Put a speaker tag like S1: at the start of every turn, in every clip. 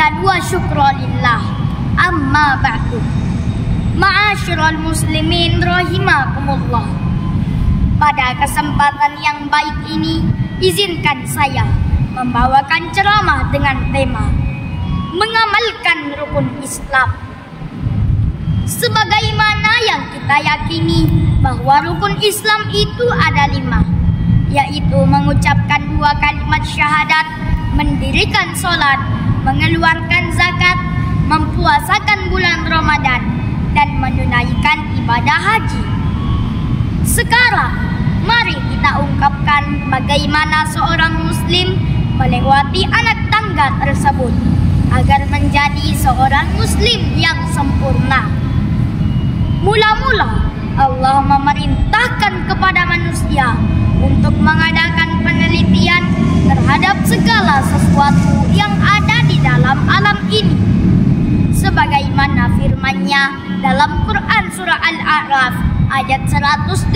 S1: dan wa syukra lillah. Amma ba'du. Ma'asyiral muslimin rahimakumullah. Pada kesempatan yang baik ini, izinkan saya membawakan ceramah dengan tema mengamalkan rukun Islam. Sebagaimana yang kita yakini bahwa rukun Islam itu ada 5, yaitu mengucapkan 2 kalimat syahadat, mendirikan sholat, mengeluarkan zakat, mempuasakan bulan Ramadan, dan menunaikan ibadah haji. Sekarang, mari kita ungkapkan bagaimana seorang muslim melewati anak tangga tersebut agar menjadi seorang muslim yang sempurna. Mula-mula, Allah memerintahkan kepada manusia untuk mengadakan penelitian terhadap segala sesuatu yang ada di dalam alam ini. Sebagaimana firman-Nya dalam Quran surah Al-A'raf ayat 185.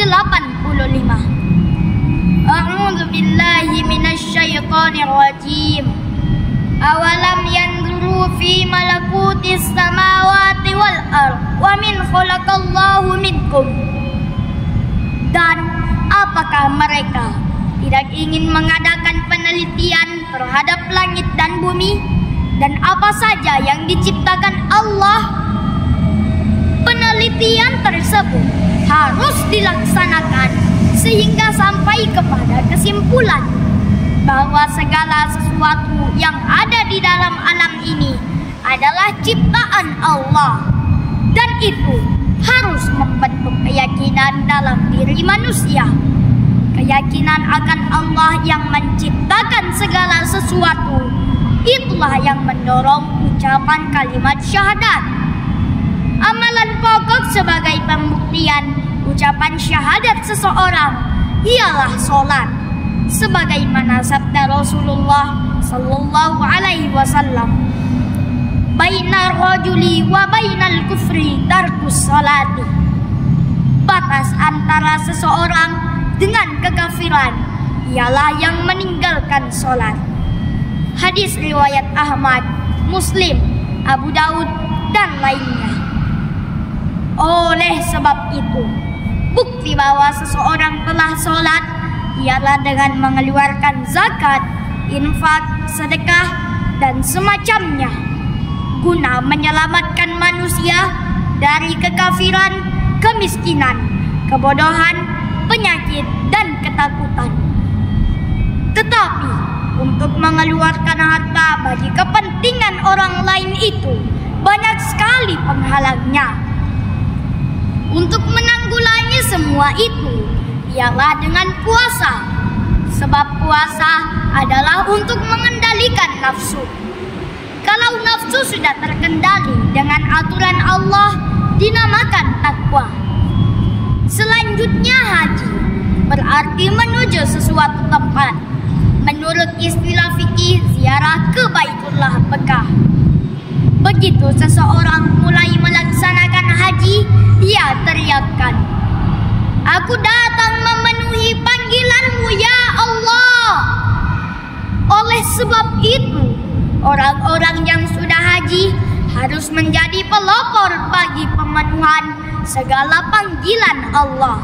S1: A'udzu billahi minasyaitonir rajim. Awalam yanzuru fi malakutis samawati wal ardh wa min khalaqallahu minkum. Dan apakah mereka tidak ingin mengadakan penelitian terhadap langit dan bumi dan apa saja yang diciptakan Allah? Penelitian tersebut harus dilaksanakan sehingga sampai kepada kesimpulan bahwa segala sesuatu yang ada di dalam alam ini adalah ciptaan Allah, dan itu harus membentuk keyakinan dalam diri manusia. Keyakinan akan Allah yang menciptakan segala sesuatu, itulah yang mendorong ucapan kalimat syahadat. Amalan pokok sebagai pembuktian ucapan syahadat seseorang ialah sholat, sebagaimana sabda Rasulullah sallallahu alaihi wasallam, bainar rajuli wa bainal kufri tarkus salati. Batas antara seseorang dengan kekafiran ialah yang meninggalkan sholat. Hadis riwayat Ahmad, Muslim, Abu Daud, dan lainnya. Oleh sebab itu, bukti bahwa seseorang telah sholat ialah dengan mengeluarkan zakat, infak, sedekah, dan semacamnya, guna menyelamatkan manusia dari kekafiran, kemiskinan, kebodohan, penyakit, dan ketakutan. Tetapi untuk mengeluarkan harta bagi kepentingan orang lain itu banyak sekali penghalangnya. Untuk menanggulangi semua itu ialah dengan puasa, sebab puasa adalah untuk mengendalikan nafsu. Kalau nafsu sudah terkendali dengan aturan Allah, dinamakan takwa. Selanjutnya haji, berarti menuju sesuatu tempat. Menurut istilah fikih, ziarah ke Baitullah Mekah. Begitu seseorang mulai melaksanakan haji, dia teriakkan, "Aku datang memenuhi panggilan-Mu ya Allah." Oleh sebab itu, orang-orang yang sudah haji harus menjadi pelopor bagi pemenuhan segala panggilan Allah.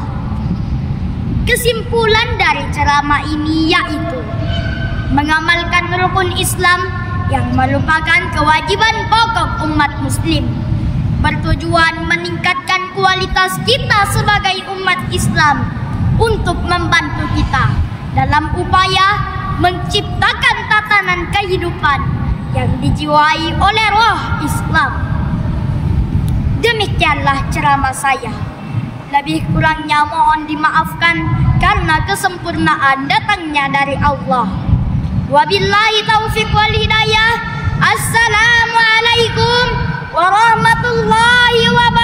S1: Kesimpulan dari ceramah ini yaitu mengamalkan rukun Islam yang merupakan kewajiban pokok umat muslim, bertujuan meningkatkan kualitas kita sebagai umat Islam untuk membantu kita dalam upaya menciptakan tatanan kehidupan yang dijiwai oleh roh Islam. Demikianlah ceramah saya. Lebih kurangnya mohon dimaafkan karena kesempurnaan datangnya dari Allah. Wabillahi taufiq wal hidayah. Assalamualaikum warahmatullahi wabarakatuh.